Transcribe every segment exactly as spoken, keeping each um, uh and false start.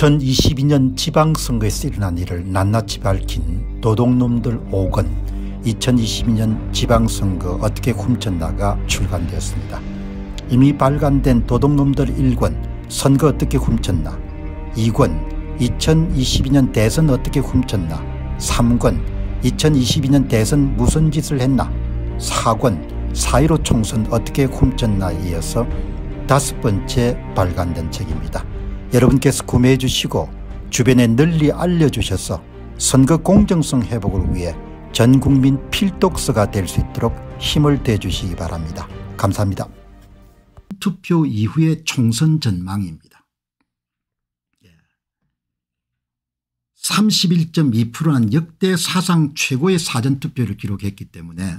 이천이십이 년 지방선거에서 일어난 일을 낱낱이 밝힌 도둑놈들 오 권 이천이십이 년 지방선거 어떻게 훔쳤나가 출간되었습니다. 이미 발간된 도둑놈들 일 권 선거 어떻게 훔쳤나, 이 권 이천이십이 년 대선 어떻게 훔쳤나, 삼 권 이천이십이 년 대선 무슨 짓을 했나, 사 권 사 일오 총선 어떻게 훔쳤나에 이어서 다섯 번째 발간된 책입니다. 여러분께서 구매해 주시고 주변에 널리 알려주셔서 선거 공정성 회복을 위해 전국민 필독서가 될 수 있도록 힘을 대주시기 바랍니다. 감사합니다. 투표 이후의 총선 전망입니다. 삼십일 점 이 퍼센트는 역대 사상 최고의 사전투표를 기록했기 때문에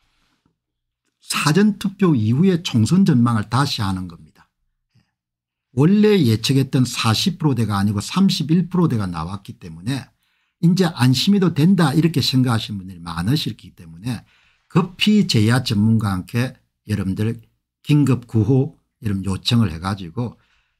사전투표 이후의 총선 전망을 다시 하는 겁니다. 원래 예측했던 사십 퍼센트대가 아니고 삼십일 퍼센트대가 나왔기 때문에 이제 안심해도 된다 이렇게 생각하시는 분들이 많으시기 때문에 급히 제야 전문가와 함께 여러분들 긴급 구호 이런 요청을 해가지고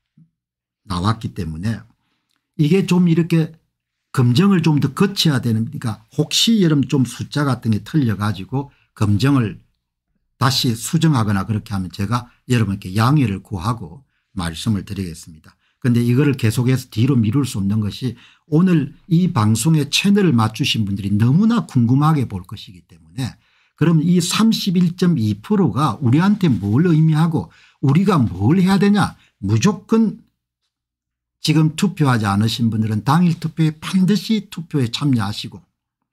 나왔기 때문에 이게 좀 이렇게 검증을 좀 더 거쳐야 되니까 혹시 여러분 좀 숫자 같은 게 틀려 가지고 검증을 다시 수정하거나 그렇게 하면 제가 여러분께 양해를 구하고 말씀을 드리겠습니다. 그런데 이거를 계속해서 뒤로 미룰 수 없는 것이 오늘 이 방송에 채널을 맞추신 분들이 너무나 궁금하게 볼 것이기 때문에 그럼 이 삼십일 점 이 퍼센트가 우리한테 뭘 의미하고 우리가 뭘 해야 되냐, 무조건 지금 투표하지 않으신 분들은 당일 투표에 반드시 투표에 참여하시고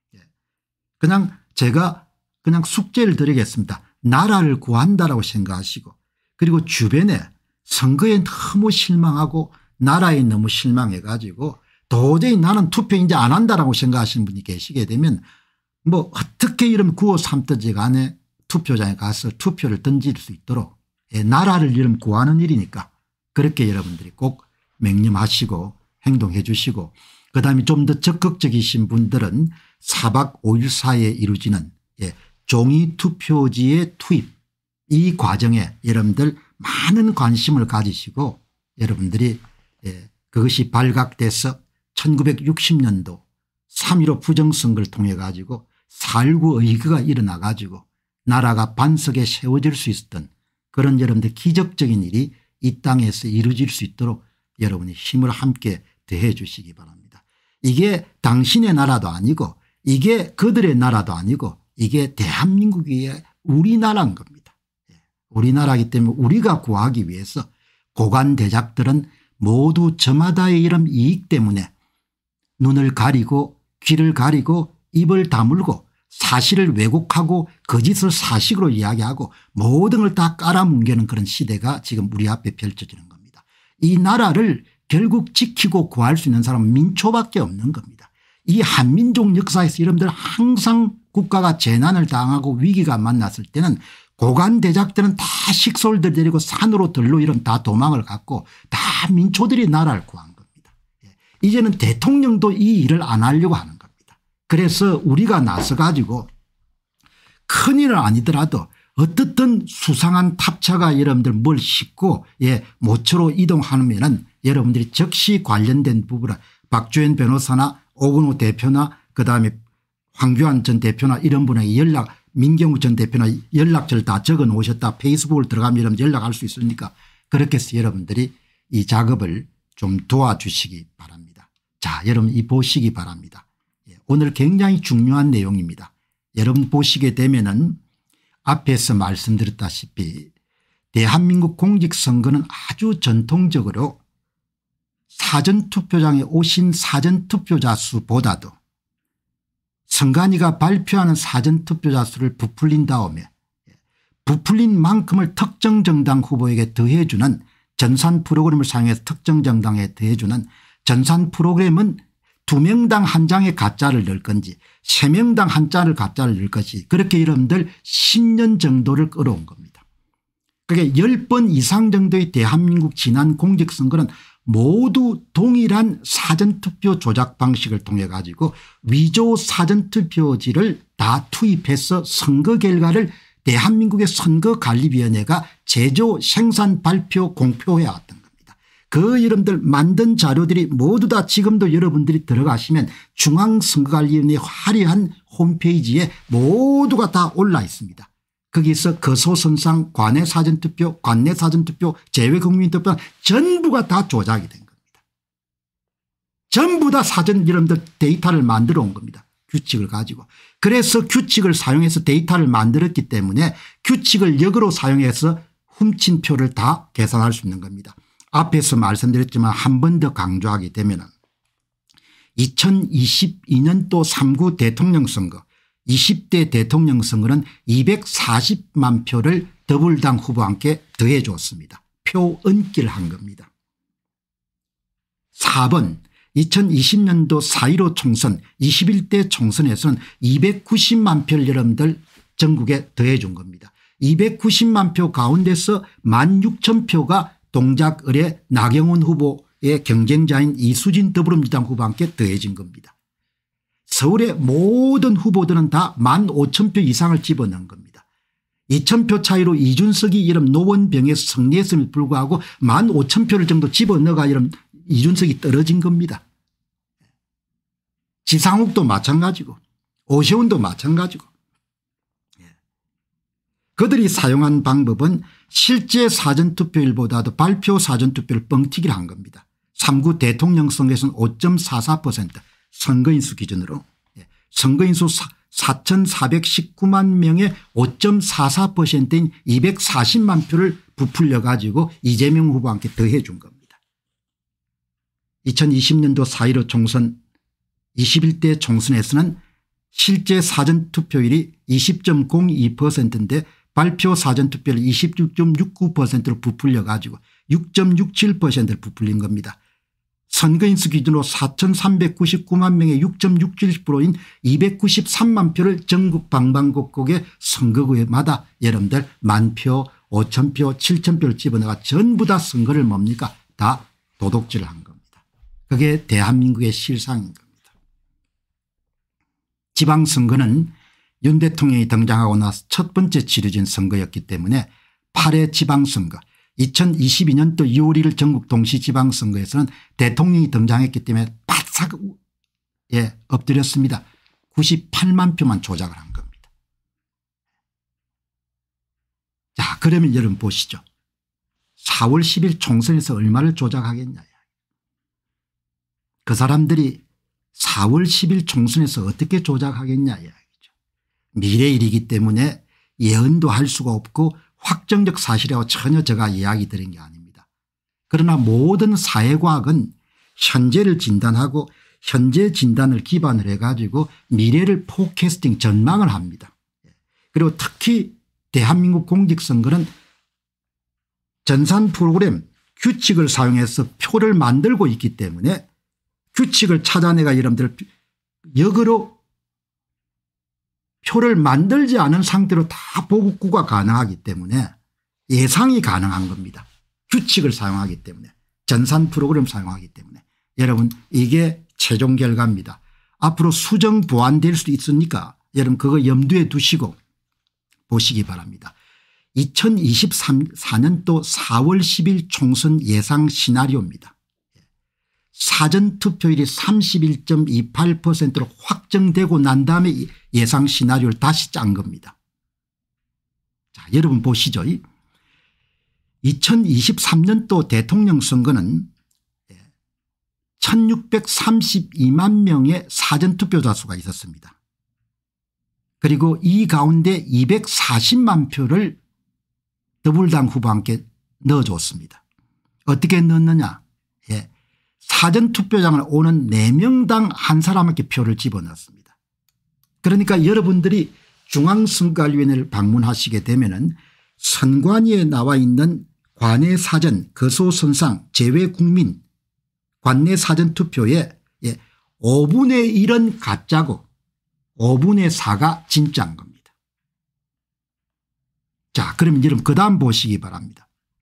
그냥 제가 그냥 숙제를 드리겠습니다. 나라를 구한다라고 생각하시고 그리고 주변에 선거에 너무 실망하고 나라에 너무 실망해 가지고 도저히 나는 투표 이제 안 한다라고 생각하시는 분이 계시게 되면 뭐 어떻게 이러면 구호 삼든지 간에 투표장에 가서 투표를 던질 수 있도록 예, 나라를 이름 구하는 일이니까 그렇게 여러분들이 꼭 맹념하시고 행동해 주시고 그다음에 좀 더 적극적이신 분들은 사 박 오 일 사이에 이루어지는 예, 종이 투표지의 투입 이 과정에 여러분들 많은 관심을 가지시고 여러분들이 예, 그것이 발각돼서 천구백육십 년도 삼 일오 부정선거를 통해 가지고 사 일구 의거가 일어나 가지고 나라가 반석에 세워질 수 있었던 그런 여러분들 기적적인 일이 이 땅에서 이루어질 수 있도록 여러분이 힘을 함께 더해 주시기 바랍니다. 이게 당신의 나라도 아니고 이게 그들의 나라도 아니고 이게 대한민국의 우리나라인 겁니다. 우리나라이기 때문에 우리가 구하기 위해서 고관대작들은 모두 저마다의 이런 이익 때문에 눈을 가리고 귀를 가리고 입을 다물고 사실을 왜곡하고 거짓을 사실로 이야기하고 모든 걸 다 깔아뭉개는 그런 시대가 지금 우리 앞에 펼쳐지는 겁니다. 이 나라를 결국 지키고 구할 수 있는 사람은 민초밖에 없는 겁니다. 이 한민족 역사에서 여러분들 항상 국가가 재난을 당하고 위기가 만났을 때는 고관대작들은 다 식솔들 데리고 산으로 들로 이런 다 도망을 갔고 다 민초들이 나라를 구한 겁니다. 이제는 대통령도 이 일을 안 하려고 하는 겁니다. 그래서 우리가 나서 가지고 큰일은 아니더라도 어떻든 수상한 탑차가 여러분들 뭘 싣고 예, 모처로 이동하면은 여러분들이 즉시 관련된 부분을 박주현 변호사나 오건호 대표나 그다음에 황교안 전 대표나 이런 분에게 연락 민경우 전 대표나 연락처를 다 적어 놓으셨다 페이스북을 들어가면 여러분 연락할 수 있으니까 그렇게 해서 여러분들이 이 작업을 좀 도와주시기 바랍니다. 자, 여러분 이 보시기 바랍니다. 오늘 굉장히 중요한 내용입니다. 여러분 보시게 되면은 앞에서 말씀드렸다시피 대한민국 공직선거는 아주 전통적으로 사전투표장에 오신 사전투표자 수보다도 선관위가 발표하는 사전투표자 수를 부풀린 다음에 부풀린 만큼을 특정 정당 후보에게 더해주는 전산 프로그램을 사용해서 특정 정당에 더해주는 전산 프로그램은 두 명당 한 장의 가짜를 넣을 건지 세 명당 한 장을 가짜를 넣을 것이 그렇게 여러분들 십 년 정도를 끌어온 겁니다. 그러니까 십 번 이상 정도의 대한민국 지난 공직선거는 모두 동일한 사전투표 조작 방식을 통해 가지고 위조 사전투표지를 다 투입해서 선거 결과를 대한민국의 선거관리위원회가 제조 생산 발표 공표해 왔던 겁니다. 그 여러분들 만든 자료들이 모두 다 지금도 여러분들이 들어가시면 중앙선거관리위원회 화려한 홈페이지에 모두가 다 올라 있습니다. 거기서 거소선상 관내 사전투표 관내 사전투표 제외국민투표 전부가 다 조작이 된 겁니다. 전부 다 사전 여러분들 데이터를 만들어 온 겁니다. 규칙을 가지고. 그래서 규칙을 사용해서 데이터를 만들었기 때문에 규칙을 역으로 사용해서 훔친 표를 다 계산할 수 있는 겁니다. 앞에서 말씀드렸지만 한 번 더 강조하게 되면 이천이십이 년도 삼 구 대통령 선거 이십 대 대통령 선거는 이백사십만 표를 더불당 후보와 함께 더해 줬습니다. 표 얹기를 한 겁니다. 사 번 이천이십 년도 사 일오 총선 이십일 대 총선에서는 이백구십만 표를 여러분들 전국에 더해 준 겁니다. 이백구십만 표 가운데서 만 육천 표가 동작 의뢰 나경원 후보의 경쟁자인 이수진 더불어민주당 후보와 함께 더해진 겁니다. 서울의 모든 후보들은 다 만 오천 표 이상을 집어넣은 겁니다. 이천 표 차이로 이준석이 이런 노원병에서 승리했음에도 불구하고 만 오천 표를 정도 집어넣어가 이런 이준석이 떨어진 겁니다. 지상욱도 마찬가지고 오세훈도 마찬가지고. 그들이 사용한 방법은 실제 사전투표율보다도 발표 사전투표를 뻥튀기를 한 겁니다. 삼 구 대통령 선거에서는 오 점 사사 퍼센트 선거인수 기준으로 선거인수 사천사백십구만 명의 오 점 사사 퍼센트인 이백사십만 표를 부풀려 가지고 이재명 후보와 함께 더해 준 겁니다. 이천이십 년도 사 일오 총선 이십일 대 총선에서는 실제 사전투표율이 이십 점 공이 퍼센트인데 발표 사전투표를 이십육 점 육구 퍼센트로 부풀려 가지고 육 점 육칠 퍼센트를 부풀린 겁니다. 선거인수 기준으로 사천삼백구십구만 명의 육 점 육칠 퍼센트인 이백구십삼만 표를 전국 방방곡곡의 선거구마다 여러분들 만 표, 오천 표, 칠천 표를 집어넣어 전부 다 선거를 뭡니까 다 도둑질을 한 겁니다. 그게 대한민국의 실상인 겁니다. 지방선거는 윤 대통령이 등장하고 나서 첫 번째 치러진 선거였기 때문에 팔 회 지방선거 이천이십이 년도 이월 일일 전국 동시지방선거에서는 대통령이 등장했기 때문에 바싹 예, 엎드렸습니다. 구십팔만 표만 조작을 한 겁니다. 자, 그러면 여러분 보시죠. 사월 십일 총선에서 얼마를 조작하겠냐. 그 사람들이 사월 십일 총선에서 어떻게 조작하겠냐 이야기죠. 미래일이기 때문에 예언도 할 수가 없고 확정적 사실이라고 전혀 제가 이야기 드린 게 아닙니다. 그러나 모든 사회과학은 현재를 진단하고 현재 진단을 기반으로 해가지고 미래를 포캐스팅 전망을 합니다. 그리고 특히 대한민국 공직선거는 전산 프로그램 규칙을 사용해서 표를 만들고 있기 때문에 규칙을 찾아내가 여러분들 역으로 표를 만들지 않은 상태로 다 보급구가 가능하기 때문에 예상이 가능한 겁니다. 규칙을 사용하기 때문에 전산 프로그램 사용하기 때문에 여러분 이게 최종 결과입니다. 앞으로 수정 보완될 수도 있으니까 여러분 그거 염두에 두시고 보시기 바랍니다. 이천이십사 년도 사월 십일 총선 예상 시나리오입니다. 사전투표율이 삼십일 점 이팔 퍼센트로 확정되고 난 다음에 예상 시나리오를 다시 짠 겁니다. 자, 여러분 보시죠. 이천이십삼 년도 대통령 선거는 천육백삼십이만 명의 사전투표자 수가 있었습니다. 그리고 이 가운데 이백사십만 표를 더불당 후보와 함께 넣어줬습니다. 어떻게 넣었느냐. 예. 사전투표장을 오는 네 명당 한 사람에게 표를 집어넣습니다. 그러니까 여러분들이 중앙선거관리위원회를 방문하시게 되면은 선관위에 나와 있는 관내 사전 거소선상 제외국민 관내 사전투표에 예, 오분의 일은 가짜고 오분의 사가 진짜인 겁니다. 자, 그러면 여러분 그 다음 보시기 바랍니다.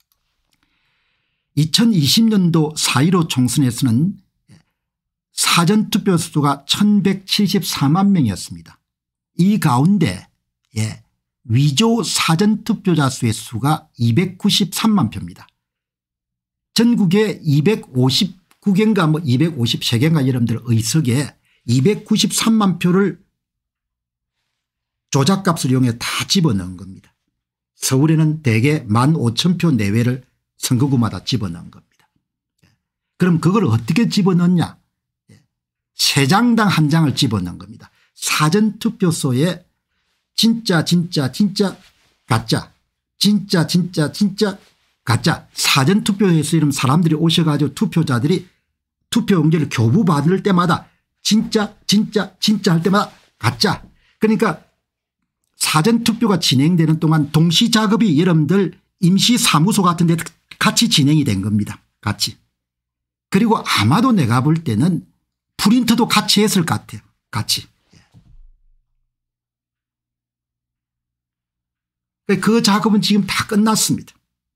이천이십 년도 사 일오 총선에서는 사전투표 수가 천백칠십사만 명이었습니다. 이 가운데 예, 위조 사전투표자 수의 수가 이백구십삼만 표입니다. 전국에 이백오십구 개인가 뭐 이백오십삼 개인가 여러분들 의석에 이백구십삼만 표를 조작값을 이용해 다 집어넣은 겁니다. 서울에는 대개 만 오천 표 내외를 선거구마다 집어넣은 겁니다. 그럼 그걸 어떻게 집어넣냐. 세 장당 한 장을 집어넣은 겁니다. 사전투표소에 진짜 진짜 진짜 가짜 진짜 진짜 진짜 가짜 사전투표에서 이런 사람들이 오셔가지고 투표자들이 투표 용지를 교부받을 때마다 진짜 진짜 진짜 할 때마다 가짜. 그러니까 사전투표가 진행되는 동안 동시작업이 여러분들 임시사무소 같은 데 같이 진행이 된 겁니다. 같이. 그리고 아마도 내가 볼 때는 프린터도 같이 했을 것 같아요. 같이. 그 작업은 지금 다 끝났습니다.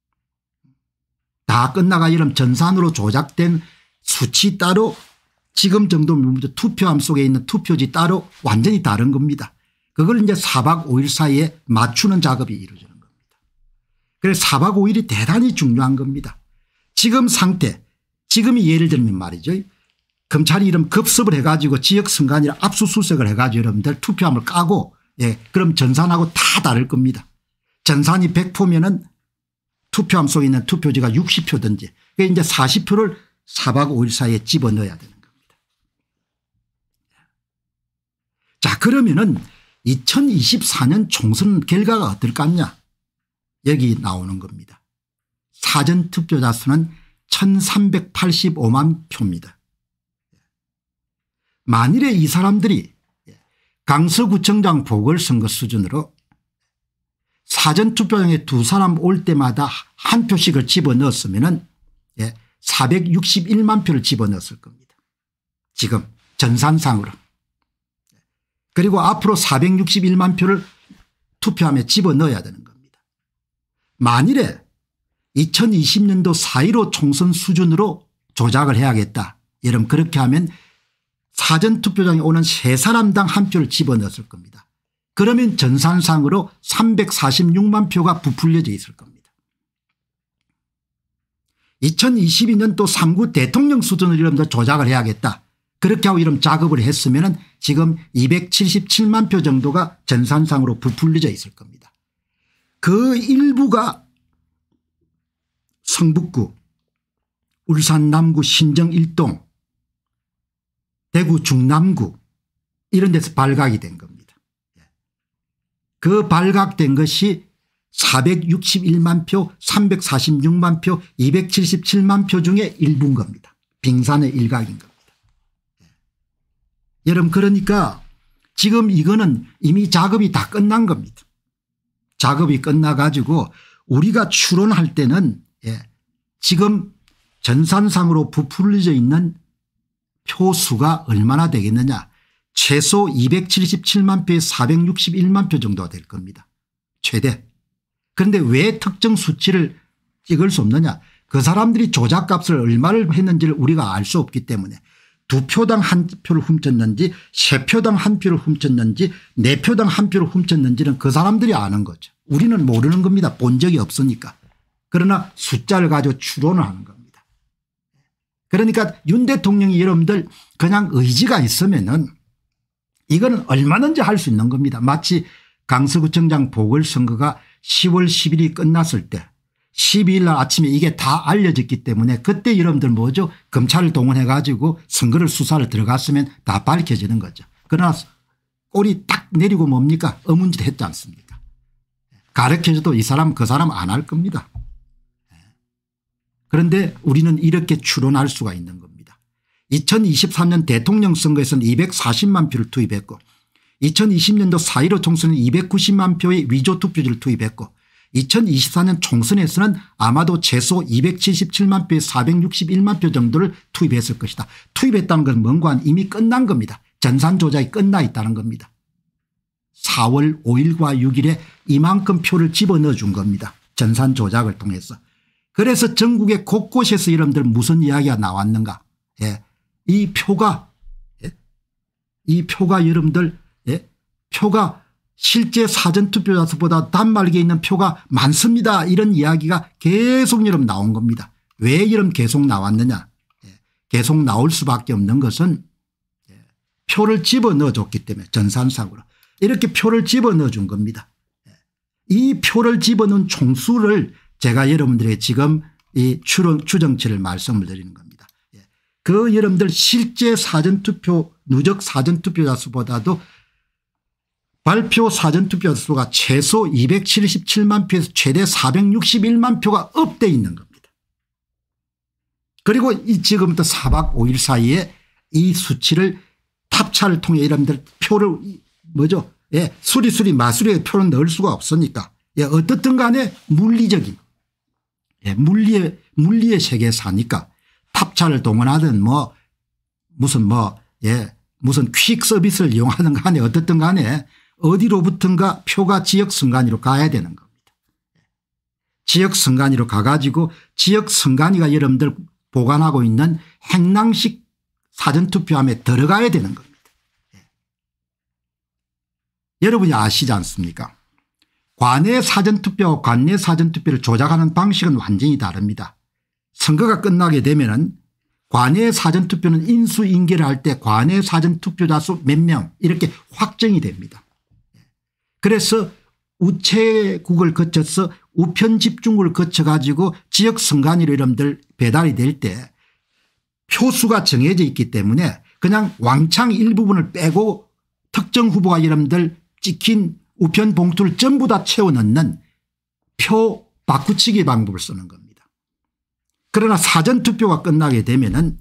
다 끝나가 이런 전산으로 조작된 수치 따로 지금 정도면 투표함 속에 있는 투표지 따로 완전히 다른 겁니다. 그걸 이제 사 박 오 일 사이에 맞추는 작업이 이루어지는 겁니다. 그래서 사 박 오 일이 대단히 중요한 겁니다. 지금 상태 지금이 예를 들면 말이죠. 검찰이 이런 급습을 해가지고 지역선관위를 압수수색을 해가지고 여러분들 투표함을 까고 예, 그럼 전산하고 다 다를 겁니다. 전산이 백 표면은 투표함 속에 있는 투표지가 육십 표든지 이제 사십 표를 사 박 오 일 사이에 집어넣어야 되는 겁니다. 자 그러면은 이천이십사 년 총선 결과가 어떨 것 같냐. 여기 나오는 겁니다. 사전투표자 수는 천삼백팔십오만 표입니다. 만일에 이 사람들이 강서구청장 보궐선거 수준으로 사전투표장에 두 사람 올 때마다 한 표씩을 집어넣었으면 사백육십일만 표를 집어넣었을 겁니다. 지금 전산상으로. 그리고 앞으로 사백육십일만 표를 투표함에 집어넣어야 되는 겁니다. 만일에 이천이십 년도 사 일오 총선 수준으로 조작을 해야겠다. 여러분 그렇게 하면 사전투표장에 오는 세 사람당 한 표를 집어넣었을 겁니다. 그러면 전산상으로 삼백사십육만 표가 부풀려져 있을 겁니다. 이천이십이 년도 삼 구 대통령 수준으로 이러면서 조작을 해야겠다. 그렇게 하고 이런 작업을 했으면 지금 이백칠십칠만 표 정도가 전산상으로 부풀려져 있을 겁니다. 그 일부가 성북구, 울산 남구, 신정 일 동, 대구 중남구 이런 데서 발각이 된 겁니다. 그 발각된 것이 사백육십일만 표, 삼백사십육만 표, 이백칠십칠만 표 중에 일부인 겁니다. 빙산의 일각인 겁니다. 여러분 그러니까 지금 이거는 이미 작업이 다 끝난 겁니다. 작업이 끝나 가지고 우리가 추론할 때는 예, 지금 전산상으로 부풀려져 있는 표수가 얼마나 되겠느냐. 최소 이백칠십칠만 표에 사백육십일만 표 정도가 될 겁니다. 최대. 그런데 왜 특정 수치를 찍을 수 없느냐. 그 사람들이 조작값을 얼마를 했는지를 우리가 알 수 없기 때문에 두 표당 한 표를 훔쳤는지 세 표당 한 표를 훔쳤는지 네 표당 한 표를 훔쳤는지는 그 사람들이 아는 거죠. 우리는 모르는 겁니다. 본 적이 없으니까. 그러나 숫자를 가지고 추론을 하는 겁니다. 그러니까 윤 대통령이 여러분들 그냥 의지가 있으면은 이거는 얼마든지 할 수 있는 겁니다. 마치 강서구청장 보궐선거가 시월 십일이 끝났을 때 십이 일 날 아침에 이게 다 알려졌기 때문에 그때 여러분들 뭐죠. 검찰을 동원해 가지고 선거를 수사를 들어갔으면 다 밝혀지는 거죠. 그러나 꼬리 딱 내리고 뭡니까 어문짓 했지 않습니까. 가르쳐줘도 이 사람 그 사람 안 할 겁니다. 그런데 우리는 이렇게 추론할 수가 있는 겁니다. 이천이십삼 년 대통령 선거에서는 이백사십만 표를 투입했고 이천이십 년도 사 일오 총선은 이백구십만 표의 위조 투표지를 투입했고 이천이십사 년 총선에서는 아마도 최소 이백칠십칠만 표에 사백육십일만 표 정도를 투입했을 것이다. 투입했다는 건 뭔가 하면 이미 끝난 겁니다. 전산 조작이 끝나 있다는 겁니다. 사월 오일과 육일에 이만큼 표를 집어넣어 준 겁니다. 전산 조작을 통해서. 그래서 전국의 곳곳에서 여러분들 무슨 이야기가 나왔는가. 예. 이 표가 예. 이 표가 여러분들 예. 표가 실제 사전투표자 수보다 단말기에 있는 표가 많습니다. 이런 이야기가 계속 여러분 나온 겁니다. 왜 이런 계속 나왔느냐. 계속 나올 수밖에 없는 것은 표를 집어넣어 줬기 때문에 전산상으로 이렇게 표를 집어넣어 준 겁니다. 이 표를 집어넣은 총수를 제가 여러분들에게 지금 이 추정치를 말씀을 드리는 겁니다. 그 여러분들 실제 사전투표 누적 사전투표자 수보다도 발표 사전투표자 수가 최소 이백칠십칠만 표에서 최대 사백육십일만 표가 업돼 있는 겁니다. 그리고 이 지금부터 사 박 오 일 사이에 이 수치를 탑차를 통해 여러분들 표를 뭐죠? 예, 수리수리 마수리에 표를 넣을 수가 없으니까 예, 어떻든 간에 물리적인 예, 물리의 물리의 세계에 사니까 탑차를 동원하든 뭐 무슨 뭐 예, 무슨 퀵 서비스를 이용하든 간에 어떻든 간에 어디로부턴가 표가 지역 선관위로 가야 되는 겁니다. 지역 선관위로 가가지고 지역 선관위가 여러분들 보관하고 있는 행랑식 사전투표함에 들어가야 되는 겁니다. 예. 여러분이 아시지 않습니까? 관내 사전투표와 관내 사전투표를 조작하는 방식은 완전히 다릅니다. 선거가 끝나게 되면은 관내 사전투표는 인수인계를 할 때 관내 사전투표자 수 몇 명 이렇게 확정이 됩니다. 그래서 우체국을 거쳐서 우편집중국을 거쳐 가지고 지역 선관위로 여러분들 배달이 될 때 표수가 정해져 있기 때문에 그냥 왕창 일부분을 빼고 특정 후보가 여러분들 찍힌 우편 봉투를 전부 다 채워 넣는 표 바꾸치기 방법을 쓰는 겁니다. 그러나 사전투표가 끝나게 되면은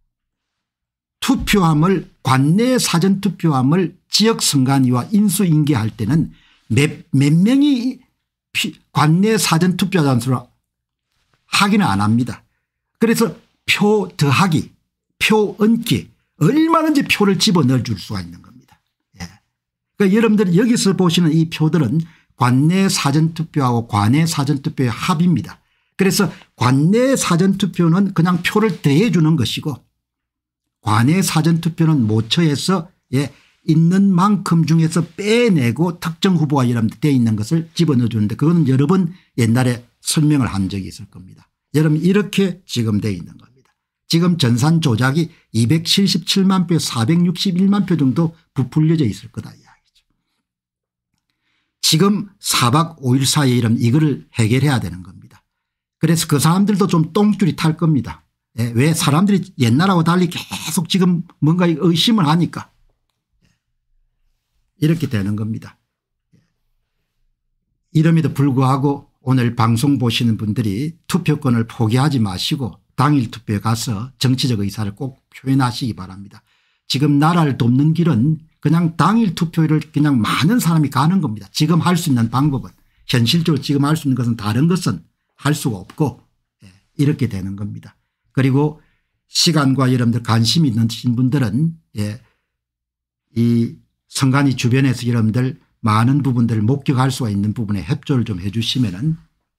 투표함을 관내 사전투표함을 지역선관위와 인수인계할 때는 몇, 몇 명이 관내 사전투표자 수를 확인을 안 합니다. 그래서 표 더하기 표 얹기 얼마든지 표를 집어넣어 줄 수가 있는 겁니다. 예. 그러니까 여러분들 여기서 보시는 이 표들은 관내 사전투표하고 관내 사전투표의 합입니다. 그래서 관내 사전투표는 그냥 표를 더해 주는 것이고 관내 사전투표는 모처에서 예, 있는 만큼 중에서 빼내고 특정 후보가 여러분들 되어 있는 것을 집어넣어 주는데 그거는 여러 번 옛날에 설명을 한 적이 있을 겁니다. 여러분 이렇게 지금 되어 있는 겁니다. 지금 전산 조작이 이백칠십칠만 표 사백육십일만 표 정도 부풀려져 있을 거다 이야기죠. 지금 사 박 오 일 사이에 이러면 이거를 해결해야 되는 겁니다. 그래서 그 사람들도 좀 똥줄이 탈 겁니다. 예, 왜 사람들이 옛날하고 달리 계속 지금 뭔가 의심을 하니까 이렇게 되는 겁니다. 이름에도 불구하고 오늘 방송 보시는 분들이 투표권을 포기하지 마시고 당일 투표에 가서 정치적 의사를 꼭 표현하시기 바랍니다. 지금 나라를 돕는 길은 그냥 당일 투표를 그냥 많은 사람이 가는 겁니다. 지금 할 수 있는 방법은 현실적으로 지금 할 수 있는 것은 다른 것은 할 수가 없고 이렇게 되는 겁니다. 그리고 시간과 여러분들 관심이 있으신 분들은 예, 이 선관위 주변에서 여러분들 많은 부분들을 목격할 수가 있는 부분에 협조를 좀 해 주시면은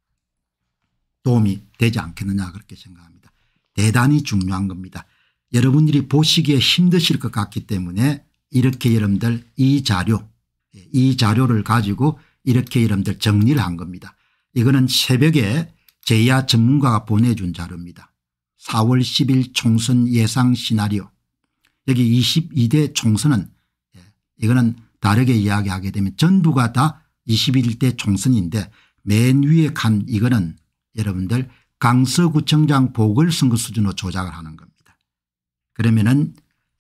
도움이 되지 않겠느냐 그렇게 생각합니다. 대단히 중요한 겁니다. 여러분들이 보시기에 힘드실 것 같기 때문에 이렇게 여러분들 이 자료 이 자료를 가지고 이렇게 여러분들 정리를 한 겁니다. 이거는 새벽에 제야 전문가가 보내준 자료입니다. 사월 십일 총선 예상 시나리오 여기 이십이 대 총선은 이거는 다르게 이야기하게 되면 전부가 다 이십일 대 총선인데 맨 위에 칸 이거는 여러분들 강서구청장 보궐선거 수준으로 조작을 하는 겁니다. 그러면은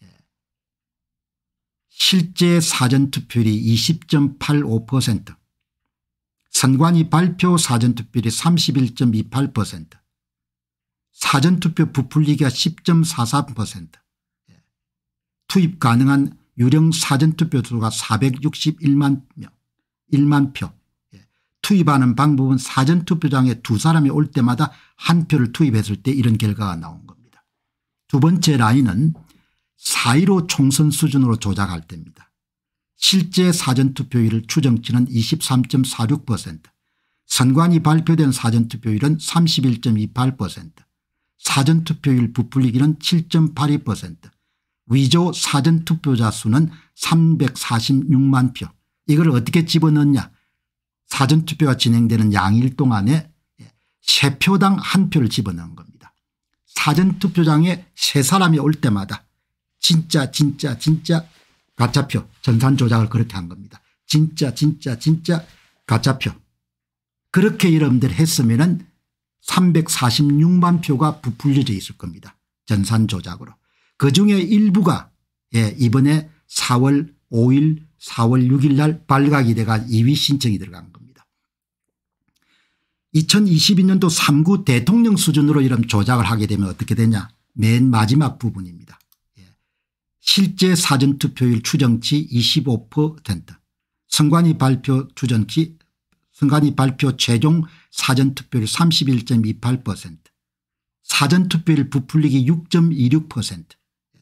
실제 사전투표율이 이십 점 팔오 퍼센트 선관위 발표 사전투표율이 삼십일 점 이팔 퍼센트 사전투표 부풀리기가 십 점 사사 퍼센트 투입 가능한 유령 사전투표 수가 사백육십일만 명, 일만 표 투입하는 방법은 사전투표장에 두 사람이 올 때마다 한 표를 투입했을 때 이런 결과가 나온 겁니다. 두 번째 라인은 사 일오 총선 수준으로 조작할 때입니다. 실제 사전투표율 추정치는 이십삼 점 사육 퍼센트 선관위 발표된 사전투표율은 삼십일 점 이팔 퍼센트 사전투표율 부풀리기는 칠 점 팔이 퍼센트 위조 사전투표자 수는 삼백사십육만 표 이걸 어떻게 집어넣냐 사전투표가 진행되는 양일 동안에 세 표당 한 표를 집어넣은 겁니다. 사전투표장에 세 사람이 올 때마다 진짜 진짜 진짜 가짜표 전산 조작을 그렇게 한 겁니다. 진짜 진짜 진짜 가짜표. 그렇게 여러분들 했으면은 삼백사십육만 표가 부풀려져 있을 겁니다. 전산 조작으로. 그중에 일부가 예, 이번에 사월 오일 사월 육일 날 발각이 돼가 이의 신청이 들어간 겁니다. 이천이십이 년도 삼 구 대통령 수준으로 이런 조작을 하게 되면 어떻게 되냐. 맨 마지막 부분입니다. 예. 실제 사전투표율 추정치 이십오 퍼센트 선관위 발표 추정치 선관위 발표 최종 사전투표율 삼십일 점 이팔 퍼센트 사전투표율 부풀리기 육 점 이육 퍼센트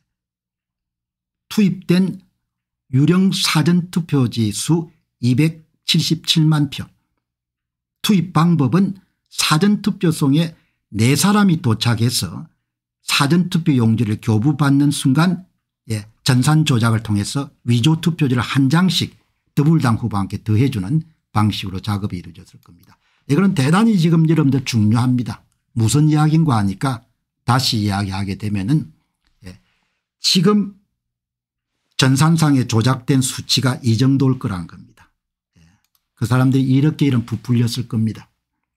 투입된 유령 사전투표지 수 이백칠십칠만 표 투입 방법은 사전투표송에 네 사람이 도착해서 사전투표 용지를 교부받는 순간 예, 전산 조작을 통해서 위조투표지를 한 장씩 더불당 후보와 함께 더해주는 방식으로 작업이 이루어졌을 겁니다. 이거는 대단히 지금 여러분들 중요합니다. 무슨 이야기인가 하니까 다시 이야기하게 되면은 예, 지금 전산상에 조작된 수치가 이 정도일 거라는 겁니다. 예, 그 사람들이 이렇게 이런 부풀렸을 겁니다.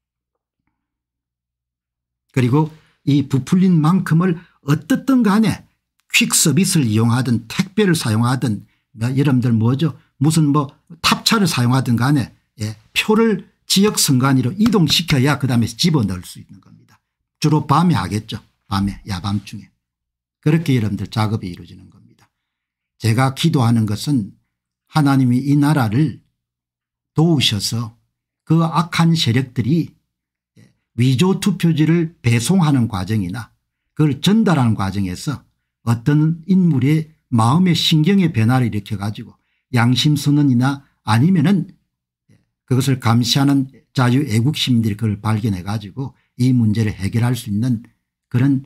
그리고 이 부풀린 만큼을 어떻든 간에 퀵 서비스를 이용하든 택배를 사용하든 여러분들 뭐죠 무슨 뭐 탑차를 사용하든 간에 예, 표를 지역 선관위로 이동시켜야 그다음에 집어넣을 수 있는 겁니다. 주로 밤에 하겠죠. 밤에 야밤중에. 그렇게 여러분들 작업이 이루어지는 겁니다. 제가 기도하는 것은 하나님이 이 나라를 도우셔서 그 악한 세력들이 위조 투표지를 배송하는 과정이나 그걸 전달하는 과정에서 어떤 인물의 마음의 신경의 변화를 일으켜 가지고 양심선언이나 아니면은 그것을 감시하는 자유애국 시민들이 그걸 발견해 가지고 이 문제를 해결할 수 있는 그런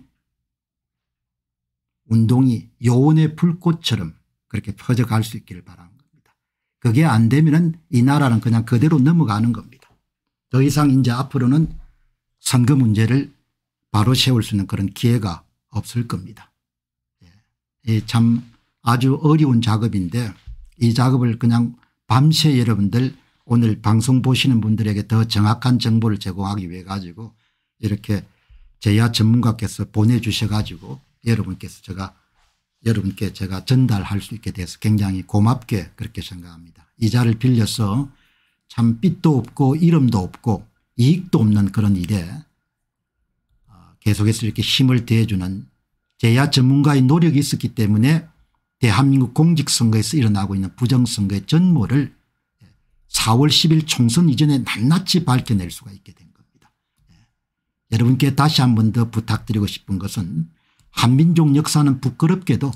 운동이 요원의 불꽃처럼 그렇게 퍼져갈 수 있기를 바라는 겁니다. 그게 안 되면은 이 나라는 그냥 그대로 넘어가는 겁니다. 더 이상 이제 앞으로는 선거 문제를 바로 세울 수 있는 그런 기회가 없을 겁니다. 예. 참 아주 어려운 작업인데 이 작업을 그냥 밤새 여러분들 오늘 방송 보시는 분들에게 더 정확한 정보를 제공하기 위해 가지고 이렇게 제야 전문가께서 보내주셔 가지고 여러분께서 제가 여러분께 제가 전달할 수 있게 돼서 굉장히 고맙게 그렇게 생각합니다. 이 자를 빌려서 참 빚도 없고 이름도 없고 이익도 없는 그런 일에 계속해서 이렇게 힘을 대해주는 제야 전문가의 노력이 있었기 때문에 대한민국 공직선거에서 일어나고 있는 부정선거의 전모를 사월 십일 총선 이전에 낱낱이 밝혀낼 수가 있게 된 겁니다. 여러분께 다시 한 번 더 부탁드리고 싶은 것은 한민족 역사는 부끄럽게도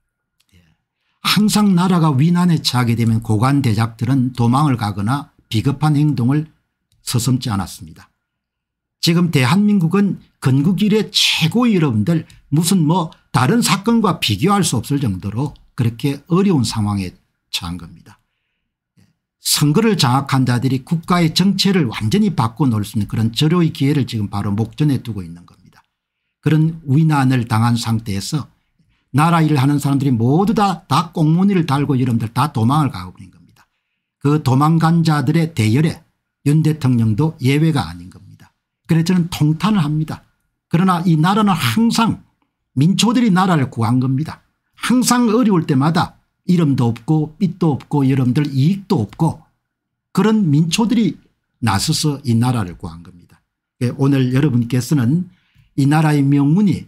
항상 나라가 위난에 처하게 되면 고관 대작들은 도망을 가거나 비겁한 행동을 서슴지 않았습니다. 지금 대한민국은 건국 이래 최고의 여러분들 무슨 뭐 다른 사건과 비교할 수 없을 정도로 그렇게 어려운 상황에 처한 겁니다. 선거를 장악한 자들이 국가의 정체를 완전히 바꿔놓을 수 있는 그런 절호의 기회를 지금 바로 목전에 두고 있는 겁니다. 그런 위난을 당한 상태에서 나라 일을 하는 사람들이 모두 다, 다 꽁무니를 달고 여러분들 다 도망을 가고 있는 겁니다. 그 도망간 자들의 대열에 윤 대통령도 예외가 아닌 겁니다. 그래서 저는 통탄을 합니다. 그러나 이 나라는 항상 민초들이 나라를 구한 겁니다. 항상 어려울 때마다 이름도 없고 빚도 없고 여러분들 이익도 없고 그런 민초들이 나서서 이 나라를 구한 겁니다. 오늘 여러분께서는 이 나라의 명문이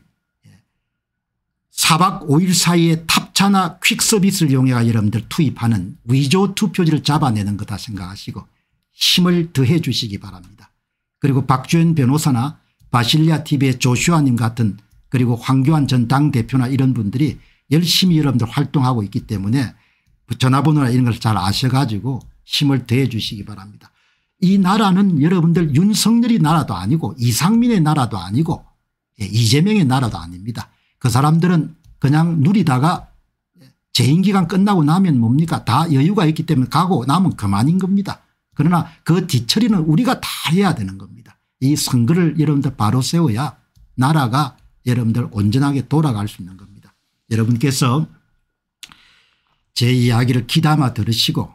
사 박 오 일 사이에 탑차나 퀵서비스를 이용해 여러분들 투입하는 위조 투표지를 잡아내는 거다 생각하시고 힘을 더해 주시기 바랍니다. 그리고 박주현 변호사나 바실리아 티비의 조슈아님 같은 그리고 황교안 전 당대표나 이런 분들이 열심히 여러분들 활동하고 있기 때문에 전화번호나 이런 걸 잘 아셔가지고 힘을 더해 주시기 바랍니다. 이 나라는 여러분들 윤석열이 나라도 아니고 이상민의 나라도 아니고 이재명의 나라도 아닙니다. 그 사람들은 그냥 누리다가 재임기간 끝나고 나면 뭡니까 다 여유가 있기 때문에 가고 나면 그만인 겁니다. 그러나 그 뒤처리는 우리가 다 해야 되는 겁니다. 이 선거를 여러분들 바로 세워야 나라가 여러분들 온전하게 돌아갈 수 있는 겁니다. 여러분께서 제 이야기를 귀담아 들으시고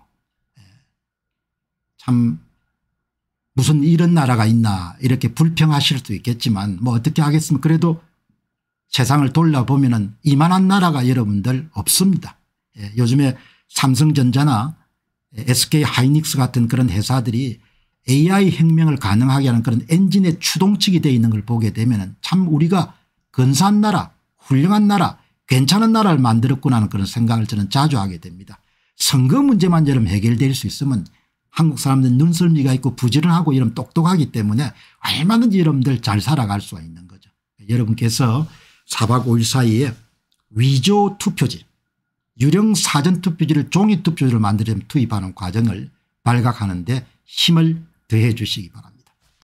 참 무슨 이런 나라가 있나 이렇게 불평하실 수 있겠지만 뭐 어떻게 하겠습니까. 그래도 세상을 돌아보면은 이만한 나라가 여러분들 없습니다. 예, 요즘에 삼성전자나 에스케이 하이닉스 같은 그런 회사들이 에이아이 혁명을 가능하게 하는 그런 엔진의 추동축이 되어 있는 걸 보게 되면은 참 우리가 근사한 나라, 훌륭한 나라, 괜찮은 나라를 만들었구나 하는 그런 생각을 저는 자주 하게 됩니다. 선거 문제만 여러분 해결될 수 있으면 한국 사람들은 눈썰미가 있고 부지런하고 이런 똑똑하기 때문에 얼마든지 여러분들 잘 살아갈 수가 있는 거죠. 여러분께서 사 박 오 일 사이에 위조 투표지, 유령 사전 투표지를 종이 투표지를 만들어 투입하는 과정을 발각하는 데 힘을 더해 주시기 바랍니다.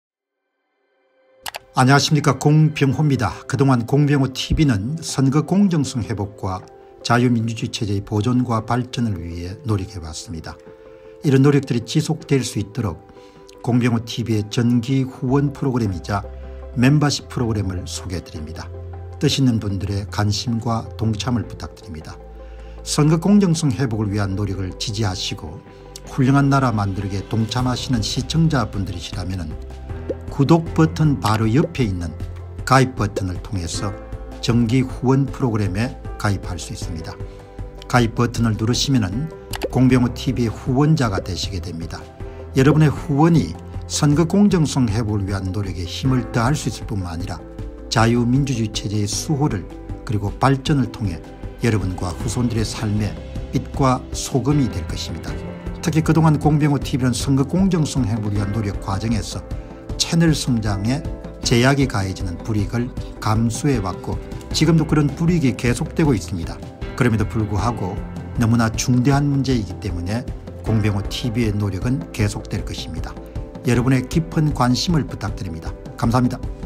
안녕하십니까. 공병호입니다. 그동안 공병호티비는 선거 공정성 회복과 자유민주주의 체제의 보존과 발전을 위해 노력해왔습니다. 이런 노력들이 지속될 수 있도록 공병호티비의 정기 후원 프로그램이자 멤버십 프로그램을 소개해드립니다. 뜻 있는 분들의 관심과 동참을 부탁드립니다. 선거 공정성 회복을 위한 노력을 지지하시고 훌륭한 나라 만들기에 동참하시는 시청자분들이시라면 구독 버튼 바로 옆에 있는 가입 버튼을 통해서 정기 후원 프로그램에 가입할 수 있습니다. 가입 버튼을 누르시면 공병호티비의 후원자가 되시게 됩니다. 여러분의 후원이 선거 공정성 회복을 위한 노력에 힘을 더할 수 있을 뿐만 아니라 자유민주주의 체제의 수호를 그리고 발전을 통해 여러분과 후손들의 삶에 빛과 소금이 될 것입니다. 특히 그동안 공병호티비는 선거 공정성 회복을 위한 노력 과정에서 채널 성장에 제약이 가해지는 불이익을 감수해왔고 지금도 그런 불이익이 계속되고 있습니다. 그럼에도 불구하고 너무나 중대한 문제이기 때문에 공병호티비의 노력은 계속될 것입니다. 여러분의 깊은 관심을 부탁드립니다. 감사합니다.